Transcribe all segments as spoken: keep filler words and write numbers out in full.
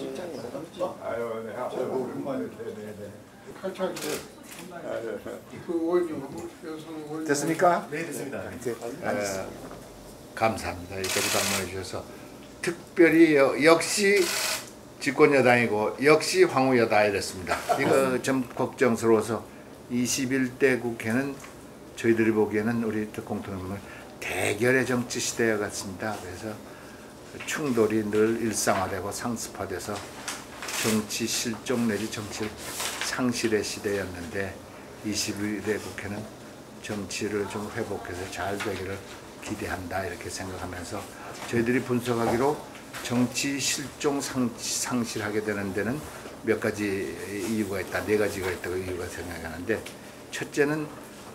아유, 네, 아유, 오랜만에, 네, 네, 네. 칼차기 그 원유 여성 원유 됐습니까? 네, 됐습니다. 이제, 어, 감사합니다. 이렇게 방문해 주셔서 특별히 여, 역시 집권 여당이고 역시 황우 여당이 됐습니다. 이거 좀 걱정스러워서 이십일 대 국회는 저희들이 보기에는 우리 공통연맹 대결의 정치 시대와 같습니다. 그래서 충돌이 늘 일상화되고 상습화돼서 정치 실종 내지 정치 상실의 시대였는데 이십일 대 국회는 정치를 좀 회복해서 잘 되기를 기대한다 이렇게 생각하면서 저희들이 분석하기로 정치 실종 상, 상실하게 되는 데는 몇 가지 이유가 있다. 네 가지가 있다고 이유가 생각하는데 첫째는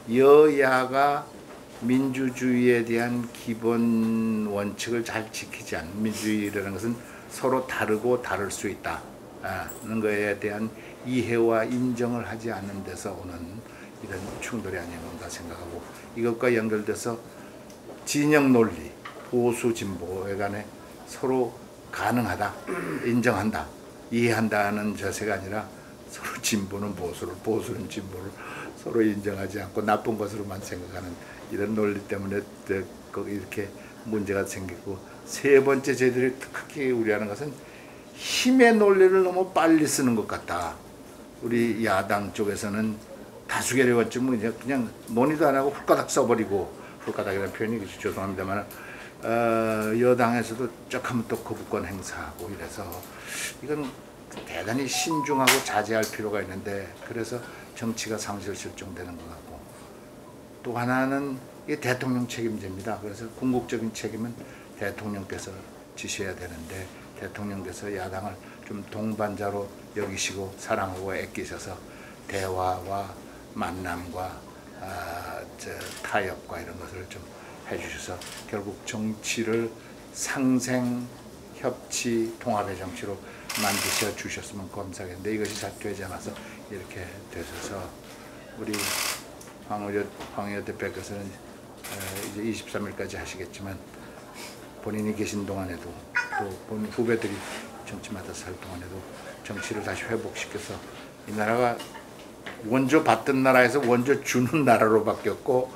여야가 민주주의에 대한 기본 원칙을 잘 지키지 않는 민주주의라는 것은 서로 다르고 다를 수 있다는 것에 대한 이해와 인정을 하지 않는 데서 오는 이런 충돌이 아닌가 생각하고 이것과 연결돼서 진영 논리, 보수 진보에 간에 서로 가능하다, 인정한다, 이해한다는 자세가 아니라 서로 진보는 보수를, 보수는 진보를 서로 인정하지 않고 나쁜 것으로만 생각하는 이런 논리 때문에 이렇게 문제가 생기고 세 번째 저희들이 크게 우려하는 것은 힘의 논리를 너무 빨리 쓰는 것 같다. 우리 야당 쪽에서는 다수결의 원점은 그냥 논의도 안 하고 훌까닥 써버리고 훌까닥이라는 표현이 죄송합니다만 어, 여당에서도 쩍하면 또 거부권 행사하고 이래서 이건 대단히 신중하고 자제할 필요가 있는데 그래서 정치가 상실 실종되는 것 같고 또 하나는 이게 대통령 책임제입니다. 그래서 궁극적인 책임은 대통령께서 지셔야 되는데 대통령께서 야당을 좀 동반자로 여기시고 사랑하고 애끼셔서 대화와 만남과 아, 저, 타협과 이런 것을 좀 해주셔서 결국 정치를 상생, 협치, 통합의 정치로 만드셔 주셨으면 감사하겠는데 이것이 잘 되지 않아서 이렇게 되셔서 우리 황의여 황의여 대표께서는 이제 이십삼 일까지 하시겠지만 본인이 계신 동안에도 또 본인 후배들이 정치 맡아서 살 동안에도 정치를 다시 회복시켜서 이 나라가 원조 받던 나라에서 원조 주는 나라로 바뀌었고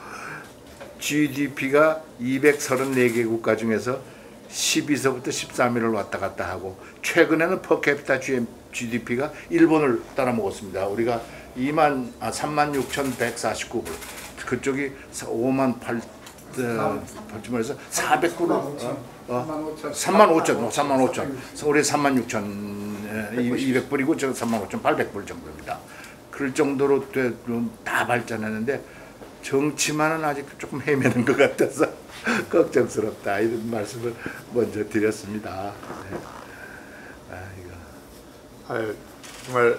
지디피가 이백삼십사 개 국가 중에서 십이서부터 십삼 위를 왔다 갔다 하고 최근에는 퍼캐피타 지디피가 일본을 따라먹었습니다. 우리가 이만 아 삼만 육천백사십구 불 그쪽이 오만 팔 벌쯤해서 사백 불을 어, 삼만 오천 삼만 오천 우리 삼만 육천 이백 불이고 저 삼만 오천 팔백 불 정도입니다. 그럴 정도로 다 발전했는데 정치만은 아직 조금 헤매는 것 같아서 걱정스럽다 이런 말씀을 먼저 드렸습니다. 네. 아, 이거. 아유, 정말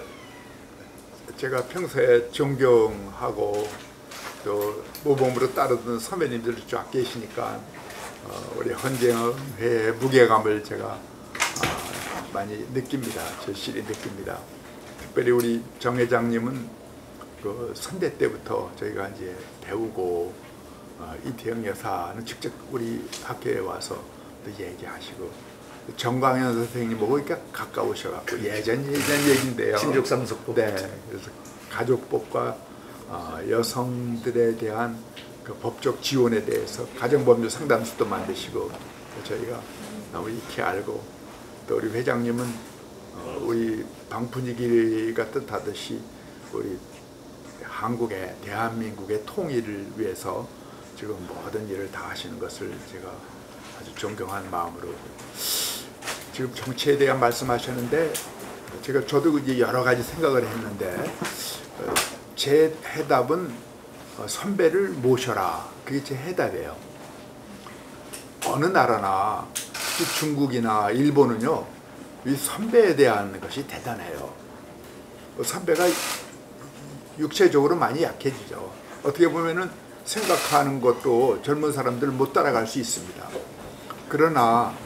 제가 평소에 존경하고 또 모범으로 따르던 선배님들이 쫙 계시니까 어, 우리 헌재회의 무게감을 제가 어, 많이 느낍니다. 절실히 느낍니다. 특별히 우리 정 회장님은 그 선대 때부터 저희가 이제 배우고 어, 이태영 여사는 직접 우리 학교에 와서 또 얘기하시고 정광현 선생님 보니까 가까우셔갖고 예전 예전 얘기인데요. 친족상속법. 네, 그래서 가족법과 어, 여성들에 대한 그 법적 지원에 대해서 가정법률 상담소도 만드시고 저희가 너무 익히 알고 또 우리 회장님은 어, 우리 방푼이기가 뜻하듯이 우리 한국의 대한민국의 통일을 위해서 지금 모든 일을 다 하시는 것을 제가 아주 존경한 마음으로 지금 정치에 대한 말씀하셨는데 제가 저도 이제 여러 가지 생각을 했는데 제 해답은 선배를 모셔라. 그게 제 해답이에요. 어느 나라나 중국이나 일본은요 이 선배에 대한 것이 대단해요. 선배가 육체적으로 많이 약해지죠. 어떻게 보면은 생각하는 것도 젊은 사람들 못 따라갈 수 있습니다. 그러나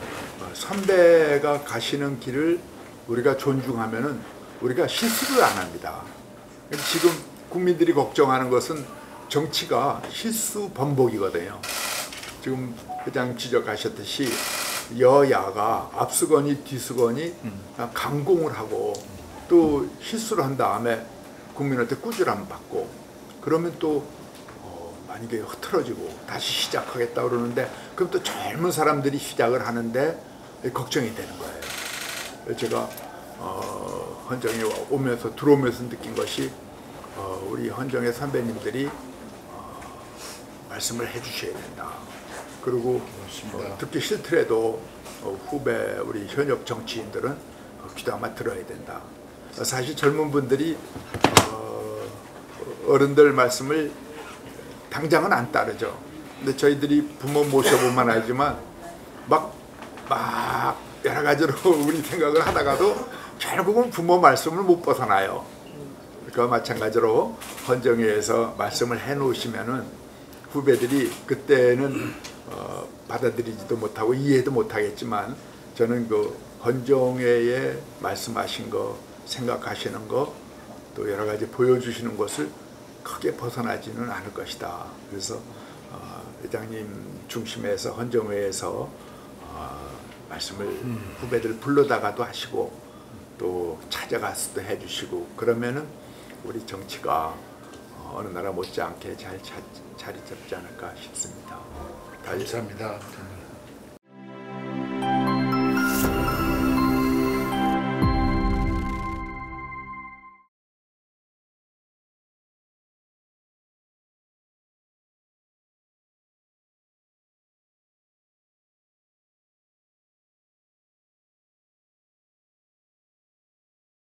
선배가 가시는 길을 우리가 존중하면은 우리가 실수를 안 합니다. 지금 국민들이 걱정하는 것은 정치가 실수 번복이거든요. 지금 회장 지적하셨듯이 여야가 앞서거니 뒤서거니 강공을 하고 또 실수를 한 다음에 국민한테 꾸지람 받고 그러면 또 어, 만약에 흐트러지고 다시 시작하겠다 그러는데 그럼 또 젊은 사람들이 시작을 하는데 걱정이 되는 거예요. 제가 어, 헌정에 오면서 들어오면서 느낀 것이 어, 우리 헌정의 선배님들이 어, 말씀을 해주셔야 된다. 그리고 어, 듣기 싫더라도 어, 후배 우리 현역 정치인들은 어, 귀담아 들어야 된다. 사실 젊은 분들이 어, 어른들 말씀을 당장은 안 따르죠. 근데 저희들이 부모 모셔보면 알지만 막, 막 여러 가지로 우리 생각을 하다가도 결국은 부모 말씀을 못 벗어나요. 그러니까 마찬가지로 헌정회에서 말씀을 해놓으시면은 후배들이 그때는 어, 받아들이지도 못하고 이해도 못하겠지만 저는 그 헌정회에 말씀하신 거 생각하시는 거 또 여러 가지 보여주시는 것을 크게 벗어나지는 않을 것이다. 그래서 어, 회장님 중심에서 헌정회에서 어, 말씀을 음. 후배들 불러다가도 하시고 또 찾아가서도 해주시고 그러면은 우리 정치가 어느 나라 못지않게 잘 자, 자리 잡지 않을까 싶습니다. 감사합니다.